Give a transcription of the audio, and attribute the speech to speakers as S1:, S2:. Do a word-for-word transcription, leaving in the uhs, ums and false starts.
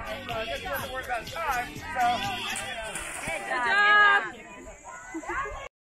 S1: I guess he wasn't worried about time, so, you know.